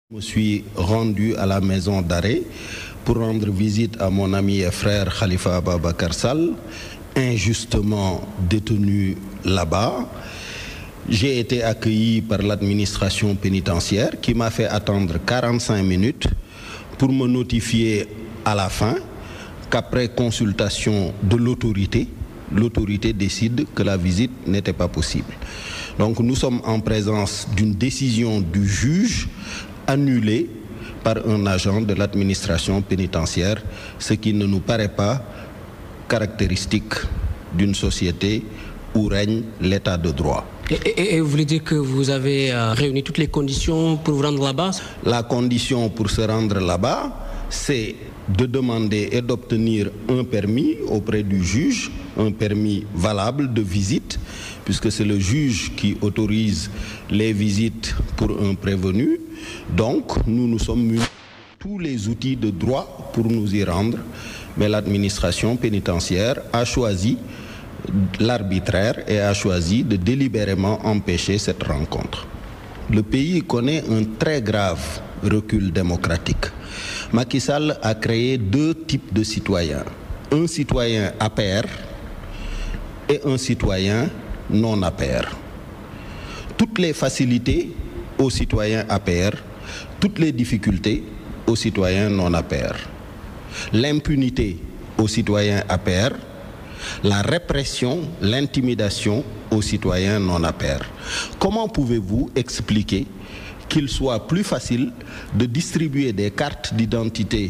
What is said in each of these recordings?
Je me suis rendu à la maison d'arrêt pour rendre visite à mon ami et frère Khalifa Ababacar Sall, injustement détenu là-bas. J'ai été accueilli par l'administration pénitentiaire qui m'a fait attendre 45 minutes pour me notifier à la fin qu'après consultation de l'autorité décide que la visite n'était pas possible. Donc nous sommes en présence d'une décision du juge annulée par un agent de l'administration pénitentiaire, ce qui ne nous paraît pas caractéristique d'une société où règne l'état de droit. Et vous voulez dire que vous avez réuni toutes les conditions pour vous rendre là-bas? La condition pour se rendre là-bas, c'est de demander et d'obtenir un permis auprès du juge, un permis valable de visite, puisque c'est le juge qui autorise les visites pour un prévenu. Donc, nous nous sommes munis tous les outils de droit pour nous y rendre, mais l'administration pénitentiaire a choisi l'arbitraire et a choisi de délibérément empêcher cette rencontre. Le pays connaît un très grave recul démocratique. Macky Sall a créé deux types de citoyens. Un citoyen APR et un citoyen non APR. Toutes les facilités aux citoyens APR, toutes les difficultés aux citoyens non APR. L'impunité aux citoyens APR, la répression, l'intimidation aux citoyens non APR. Comment pouvez-vous expliquer qu'il soit plus facile de distribuer des cartes d'identité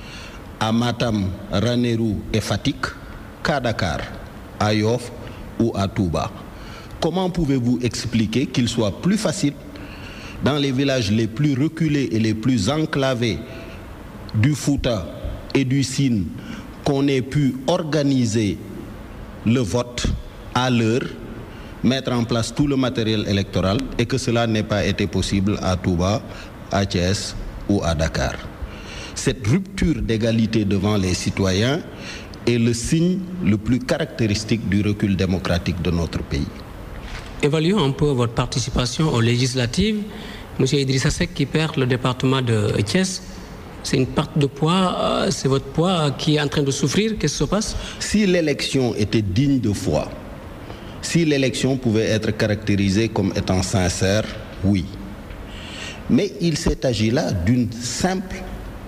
à Matam, Ranérou et Fatick qu'à Dakar, à Yoff ou à Touba? Comment pouvez-vous expliquer qu'il soit plus facile dans les villages les plus reculés et les plus enclavés du Fouta et du Sine qu'on ait pu organiser le vote à l'heure, mettre en place tout le matériel électoral et que cela n'ait pas été possible à Touba, à Thiès ou à Dakar? Cette rupture d'égalité devant les citoyens est le signe le plus caractéristique du recul démocratique de notre pays. Évaluons un peu votre participation aux législatives. Monsieur Idrissa Seck qui perd le département de Thiès, c'est une perte de poids, c'est votre poids qui est en train de souffrir. Qu'est-ce qui se passe? Si l'élection était digne de foi, si l'élection pouvait être caractérisée comme étant sincère, oui. Mais il s'est agi là d'une simple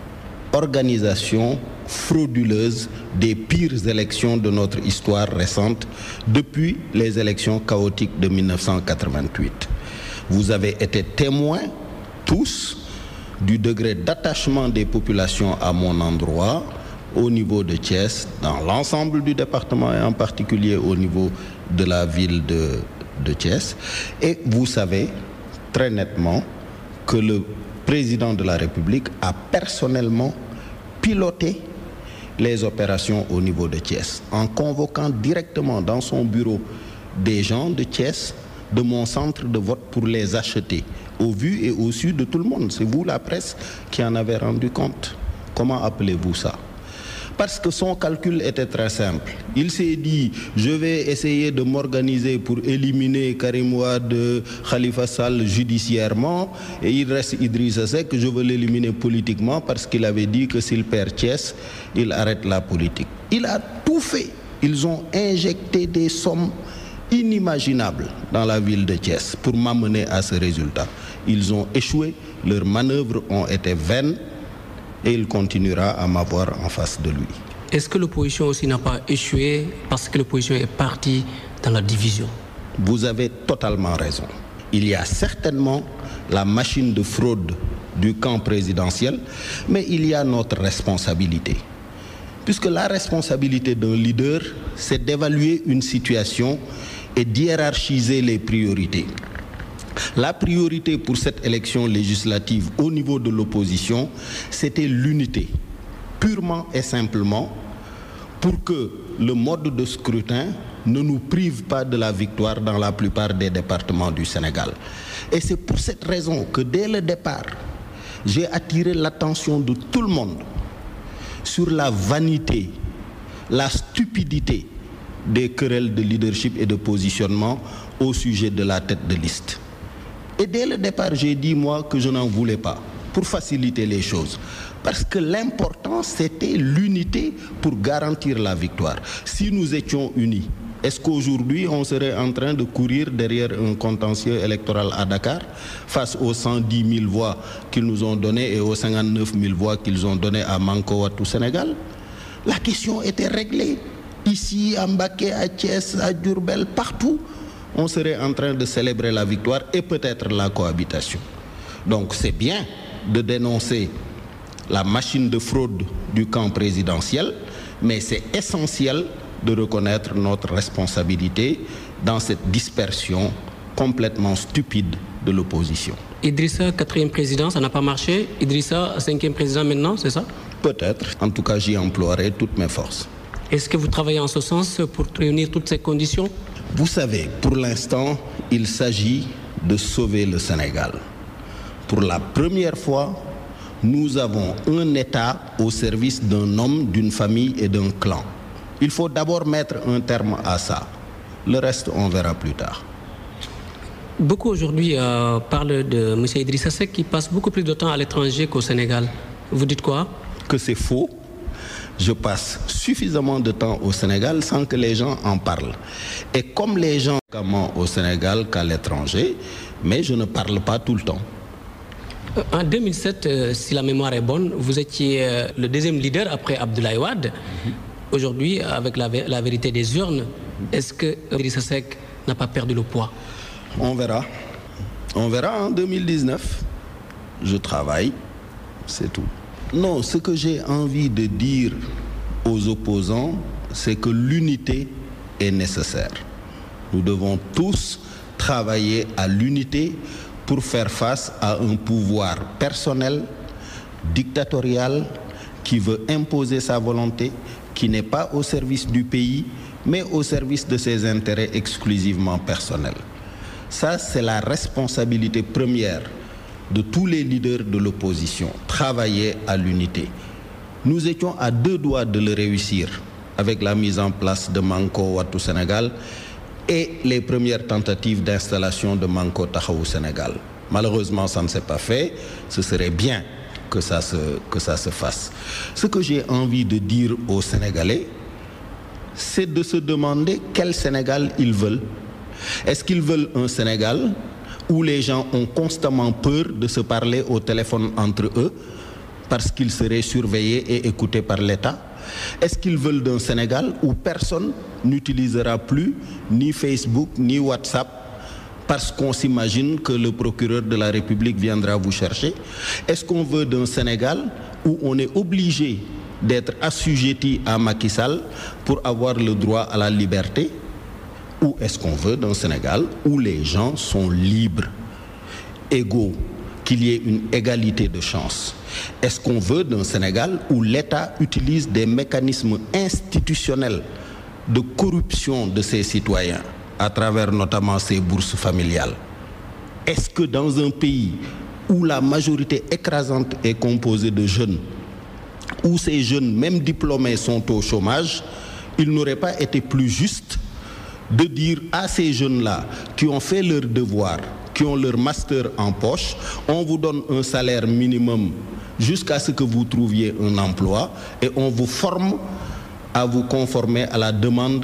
organisation frauduleuse des pires élections de notre histoire récente depuis les élections chaotiques de 1988. Vous avez été témoins, tous, du degré d'attachement des populations à mon endroit, au niveau de Thiès, dans l'ensemble du département et en particulier au niveau de la ville de Thiès. Et vous savez très nettement que le président de la République a personnellement piloté les opérations au niveau de Thiès, en convoquant directement dans son bureau des gens de Thiès, de mon centre de vote, pour les acheter, au vu et au su de tout le monde. C'est vous, la presse, qui en avez rendu compte. Comment appelez-vous ça? Parce que son calcul était très simple. Il s'est dit, je vais essayer de m'organiser pour éliminer Karim Wade, Khalifa Sall judiciairement, et il reste Idrissa Seck, je veux l'éliminer politiquement parce qu'il avait dit que s'il perd Thiès, il arrête la politique. Il a tout fait. Ils ont injecté des sommes inimaginables dans la ville de Thiès pour m'amener à ce résultat. Ils ont échoué, leurs manœuvres ont été vaines, et il continuera à m'avoir en face de lui. Est-ce que l'opposition aussi n'a pas échoué parce que l'opposition est partie dans la division? Vous avez totalement raison. Il y a certainement la machine de fraude du camp présidentiel, mais il y a notre responsabilité. Puisque la responsabilité d'un leader, c'est d'évaluer une situation et d'hiérarchiser les priorités. La priorité pour cette élection législative au niveau de l'opposition, c'était l'unité, purement et simplement, pour que le mode de scrutin ne nous prive pas de la victoire dans la plupart des départements du Sénégal. Et c'est pour cette raison que dès le départ, j'ai attiré l'attention de tout le monde sur la vanité, la stupidité des querelles de leadership et de positionnement au sujet de la tête de liste. Et dès le départ, j'ai dit, moi, que je n'en voulais pas. pour faciliter les choses. Parce que l'important, c'était l'unité pour garantir la victoire. Si nous étions unis, est-ce qu'aujourd'hui, on serait en train de courir derrière un contentieux électoral à Dakar face aux 110 000 voix qu'ils nous ont données et aux 59 000 voix qu'ils ont données à Manko Wattu Sénégal? La question était réglée. Ici, à Mbacké, à Thiès, à Diourbel, partout, on serait en train de célébrer la victoire et peut-être la cohabitation. Donc c'est bien de dénoncer la machine de fraude du camp présidentiel, mais c'est essentiel de reconnaître notre responsabilité dans cette dispersion complètement stupide de l'opposition. Idrissa, 4e président, ça n'a pas marché. Idrissa, 5e président maintenant, c'est ça? Peut-être. En tout cas, j'y emploierai toutes mes forces. Est-ce que vous travaillez en ce sens pour réunir toutes ces conditions? Vous savez, pour l'instant, il s'agit de sauver le Sénégal. Pour la première fois, nous avons un État au service d'un homme, d'une famille et d'un clan. Il faut d'abord mettre un terme à ça. Le reste, on verra plus tard. Beaucoup aujourd'hui parlent de M. Idrissa Seck qui passe beaucoup plus de temps à l'étranger qu'au Sénégal. Vous dites quoi? Que c'est faux. Je passe suffisamment de temps au Sénégal sans que les gens en parlent. Et comme les gens au Sénégal qu'à l'étranger, mais je ne parle pas tout le temps. En 2007, si la mémoire est bonne, vous étiez le deuxième leader après Abdoulaye Wade. Aujourd'hui, avec la vérité des urnes, est-ce que Idrissa Seck n'a pas perdu le poids? On verra. On verra en 2019. Je travaille, c'est tout. Non, ce que j'ai envie de dire aux opposants, c'est que l'unité est nécessaire. Nous devons tous travailler à l'unité pour faire face à un pouvoir personnel, dictatorial, qui veut imposer sa volonté, qui n'est pas au service du pays, mais au service de ses intérêts exclusivement personnels. Ça, c'est la responsabilité première de tous les leaders de l'opposition, travailler à l'unité. Nous étions à 2 doigts de le réussir avec la mise en place de Manko Wattu Sénégal et les premières tentatives d'installation de Manko Taxawu Sénégal. Malheureusement, ça ne s'est pas fait. Ce serait bien que ça se fasse. Ce que j'ai envie de dire aux Sénégalais, c'est de se demander quel Sénégal ils veulent. Est-ce qu'ils veulent un Sénégal où les gens ont constamment peur de se parler au téléphone entre eux parce qu'ils seraient surveillés et écoutés par l'État? Est-ce qu'ils veulent d'un Sénégal où personne n'utilisera plus ni Facebook ni WhatsApp parce qu'on s'imagine que le procureur de la République viendra vous chercher? Est-ce qu'on veut d'un Sénégal où on est obligé d'être assujetti à Macky Sall pour avoir le droit à la liberté? Ou est-ce qu'on veut d'un Sénégal où les gens sont libres, égaux, qu'il y ait une égalité de chance? Est-ce qu'on veut d'un Sénégal où l'État utilise des mécanismes institutionnels de corruption de ses citoyens, à travers notamment ses bourses familiales? Est-ce que dans un pays où la majorité écrasante est composée de jeunes, où ces jeunes, même diplômés, sont au chômage, il n'aurait pas été plus juste de dire à ces jeunes-là qui ont fait leur devoir, qui ont leur master en poche, on vous donne un salaire minimum jusqu'à ce que vous trouviez un emploi et on vous forme à vous conformer à la demande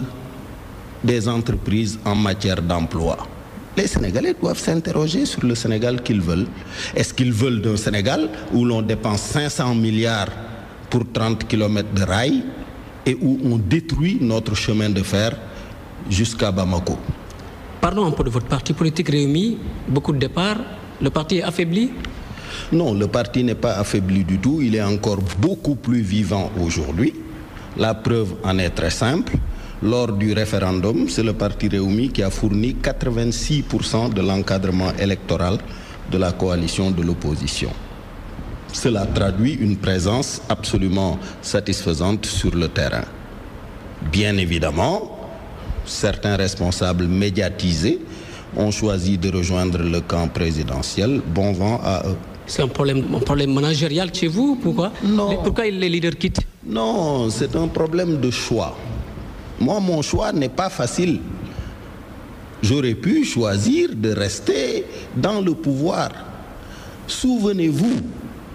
des entreprises en matière d'emploi. Les Sénégalais doivent s'interroger sur le Sénégal qu'ils veulent. Est-ce qu'ils veulent d'un Sénégal où l'on dépense 500 milliards pour 30 km de rails et où on détruit notre chemin de fer jusqu'à Bamako? Parlons un peu de votre parti politique Rewmi. Beaucoup de départs. Le parti est affaibli? Non, le parti n'est pas affaibli du tout. Il est encore beaucoup plus vivant aujourd'hui. La preuve en est très simple. Lors du référendum, c'est le parti Rewmi qui a fourni 86% de l'encadrement électoral de la coalition de l'opposition. Cela traduit une présence absolument satisfaisante sur le terrain. Bien évidemment, certains responsables médiatisés ont choisi de rejoindre le camp présidentiel. Bon vent à eux. C'est un problème managérial chez vous? Pourquoi? Non. Pourquoi les leaders quittent? Non, c'est un problème de choix. Moi, mon choix n'est pas facile. J'aurais pu choisir de rester dans le pouvoir. Souvenez-vous,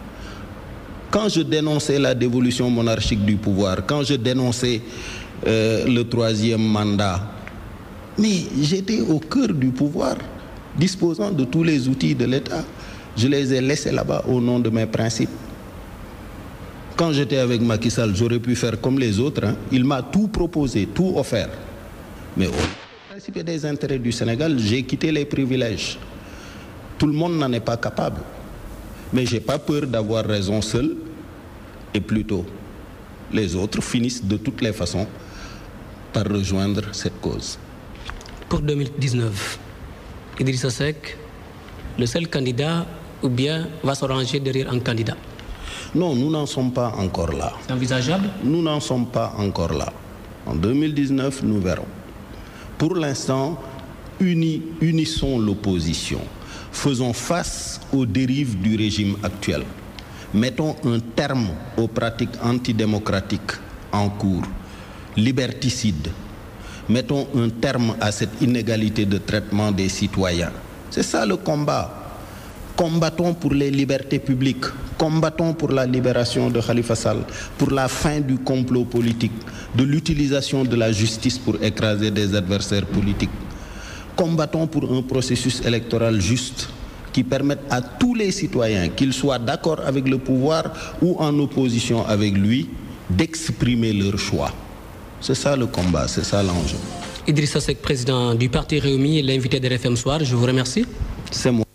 Quand je dénonçais la dévolution monarchique du pouvoir, quand je dénonçais le troisième mandat, mais j'étais au cœur du pouvoir, disposant de tous les outils de l'État. Je les ai laissés là-bas au nom de mes principes. Quand j'étais avec Macky Sall, j'aurais pu faire comme les autres. Hein. Il m'a tout proposé, tout offert. Mais au principe des intérêts du Sénégal, j'ai quitté les privilèges. Tout le monde n'en est pas capable. Mais je n'ai pas peur d'avoir raison seul. Et plutôt, les autres finissent de toutes les façons par rejoindre cette cause. Pour 2019, Idrissa Seck, le seul candidat ou bien va se ranger derrière un candidat? Non, nous n'en sommes pas encore là. C'est envisageable? Nous n'en sommes pas encore là. En 2019, nous verrons. Pour l'instant, unissons l'opposition. Faisons face aux dérives du régime actuel. Mettons un terme aux pratiques antidémocratiques en cours, liberticides. Mettons un terme à cette inégalité de traitement des citoyens. C'est ça le combat. Combattons pour les libertés publiques, combattons pour la libération de Khalifa Sall, pour la fin du complot politique, de l'utilisation de la justice pour écraser des adversaires politiques. Combattons pour un processus électoral juste qui permette à tous les citoyens, qu'ils soient d'accord avec le pouvoir ou en opposition avec lui, d'exprimer leur choix. C'est ça le combat, c'est ça l'enjeu. Idrissa Seck, président du Parti Rewmi, l'invité de RFM Soir, je vous remercie. C'est moi.